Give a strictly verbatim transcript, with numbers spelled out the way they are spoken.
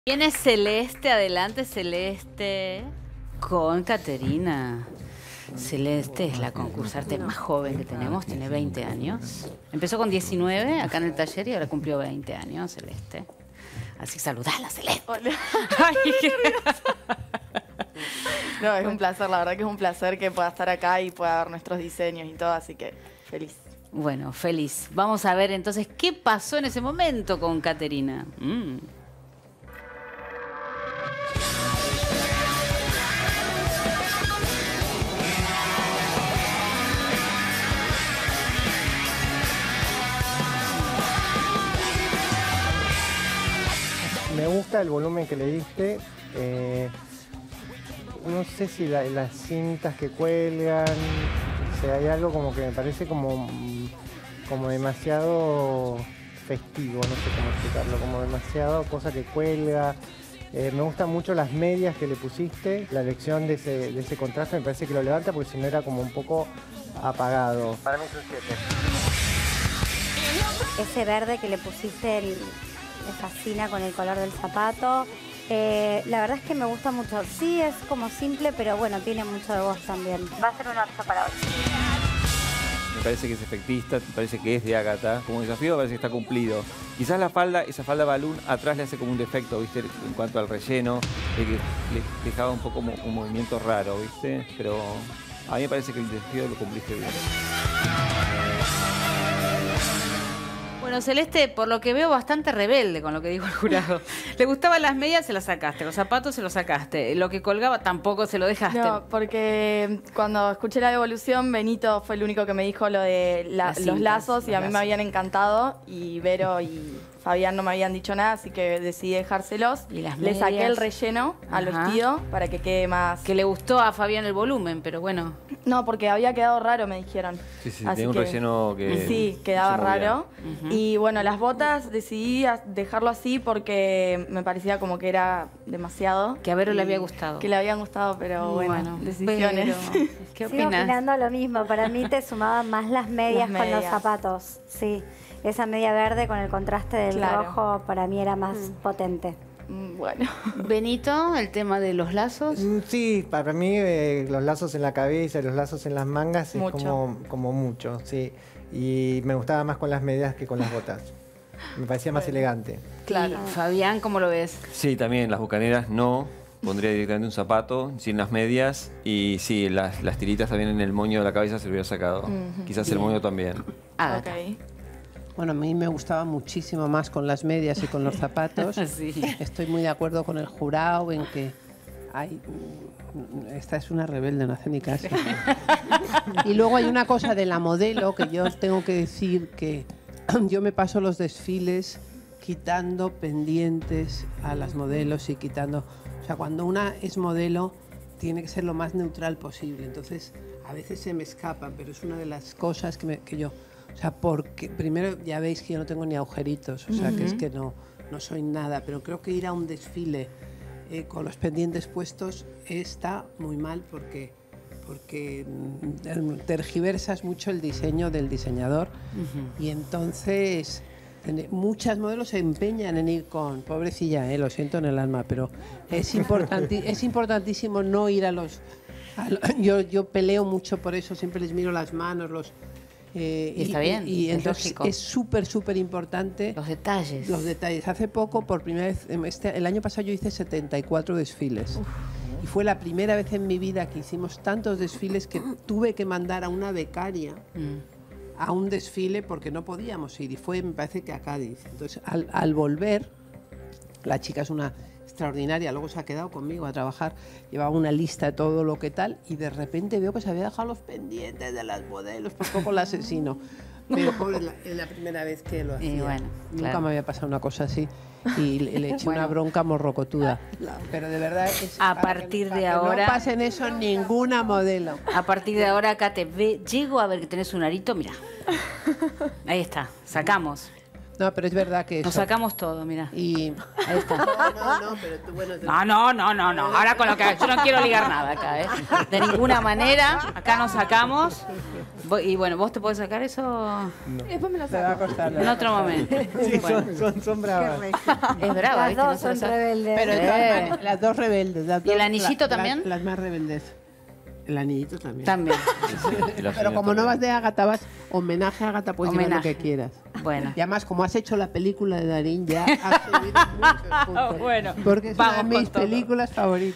Viene Celeste, adelante Celeste, con Caterina. Celeste es la concursante más joven que tenemos, tiene veinte años. Empezó con diecinueve acá en el taller y ahora cumplió veinte años, Celeste. Así que saludala, Celeste. Hola. Ay, qué... No, es un placer, la verdad que es un placer que pueda estar acá y pueda ver nuestros diseños y todo, así que feliz. Bueno, feliz. Vamos a ver entonces qué pasó en ese momento con Caterina. Mm. Me gusta el volumen que le diste. Eh, no sé si la, las cintas que cuelgan, o sea, hay algo como que me parece como, como demasiado festivo, no sé cómo explicarlo, como demasiado cosa que cuelga. Eh, me gustan mucho las medias que le pusiste, la elección de ese, de ese contraste me parece que lo levanta porque si no era como un poco apagado. Para mí es un siete. Ese verde que le pusiste el, me fascina con el color del zapato. Eh, la verdad es que me gusta mucho. Sí, es como simple, pero bueno, tiene mucho de voz también. Va a ser un ocho para hoy. Me parece que es efectista, me parece que es de Ágata. Como desafío me parece que está cumplido. Quizás la falda, esa falda balloon, atrás le hace como un defecto, ¿viste? En cuanto al relleno, de que le dejaba un poco como un movimiento raro, ¿viste? Pero a mí me parece que el desafío lo cumpliste bien. Bueno, Celeste, por lo que veo, bastante rebelde con lo que dijo el jurado. Le gustaban las medias, se las sacaste. Los zapatos, se los sacaste. Lo que colgaba, tampoco se lo dejaste. No, porque cuando escuché la devolución, Benito fue el único que me dijo lo de la, Las los cintas, lazos y los a mí lazos. me habían encantado y Vero y Fabián no me habían dicho nada, así que decidí dejárselos. Y las Le saqué medias. el relleno al Ajá. vestido para que quede más... Que le gustó a Fabián el volumen, pero bueno. No, porque había quedado raro, me dijeron. Sí, sí, Así tiene un que- relleno que... Sí, quedaba se movía. raro. Ujú. Y bueno, las botas decidí a- dejarlo así porque me parecía como que era demasiado. Que a Vero le Y había gustado. Que le habían gustado, pero bueno, decisiones. Vero, ¿qué Sigo opinas? opinando lo mismo. Para mí te sumaban más las medias, Las con los medias. zapatos. Sí, esa media verde con el contraste del Claro. rojo para mí era más potente. Mm, Bueno. Benito, el tema de los lazos. Mm, Sí, para mí eh, los lazos en la cabeza y los lazos en las mangas es Mucho. como, como mucho, sí. Y me gustaba más con las medias que con las botas. Me parecía más elegante. Claro. Y Fabián, ¿cómo lo ves? Sí, también las bucaneras no. Pondría directamente un zapato, sin las medias. Y sí, las, las tiritas también en el moño de la cabeza se lo hubiera sacado. Ujú. Quizás el moño también. Ágata. Ok. Bueno, a mí me gustaba muchísimo más con las medias y con los zapatos. Sí. Estoy muy de acuerdo con el jurado en que hay... Esta es una rebelde, no hace ni caso. Y luego hay una cosa de la modelo que yo tengo que decir que yo me paso los desfiles quitando pendientes a las modelos y quitando... O sea, cuando una es modelo tiene que ser lo más neutral posible. Entonces, a veces se me escapa, pero es una de las cosas que, me- que yo... O sea, porque primero ya veis que yo no tengo ni agujeritos, o sea, que es que no, no soy nada, pero creo que ir a un desfile eh, con los pendientes puestos está muy mal porque, porque mm, tergiversas mucho el diseño del diseñador y entonces tene- muchas modelos se empeñan en ir con, pobrecilla, eh, lo siento en el alma, pero es, importanti- es importantísimo no ir a los... a lo- yo, yo peleo mucho por eso, siempre les miro las manos, los... eh, Y está bien, y es entonces lógico. es súper, súper importante Los detalles. los detalles. Hace poco, por primera vez, em, este, el año pasado yo hice setenta y cuatro desfiles. Y fue la primera vez en mi vida que hicimos tantos desfiles que tuve que mandar a una becaria Mm. a un desfile porque no podíamos ir. Y fue, me parece que a Cádiz. Entonces, al, al volver, la chica es una extraordinaria, luego se ha quedado conmigo a trabajar, llevaba una lista de todo lo que tal, y de repente veo que se había dejado los pendientes de las modelos, por poco la asesino. Pero pobre, es la, es la primera vez que lo hacía. Y bueno, Nunca claro. me había pasado una cosa así. Y le, le eché una bronca morrocotuda. Pero de verdad es A para que- partir para de que ahora- no pasen eso en ninguna modelo. A partir de ahora, acá te ve, llego a ver que tenés un arito, mira. Ahí está, sacamos. No, pero es verdad que eso. Nos sacamos todo, mira. Y... Ahí está. No, no, no, pero tú, bueno... tú- No, no, no, no, no. Ahora con lo que yo no quiero ligar nada acá, ¿eh? De ninguna manera. Acá nos sacamos. Vo- Y bueno, ¿vos te podés sacar eso Después me lo Te va a saco. costar. en otro momento? Sí, Bueno, son, son, son bravas. es brava, Las ¿viste? No dos se lo son sabe. rebeldes. Pero de todas maneras, las dos rebeldes. Las ¿Y el dos- anillito la- también? Las, las más rebeldes. El anillito también. También. Y la Pero señora como no también. vas de Ágata, vas homenaje a Ágata, puedes llevar lo Homenaje. que quieras. Bueno. Y además, como has hecho la película de Darín, ya has subido muchos puntos. Bueno, Porque es vamos una de con mis todo. películas favoritas.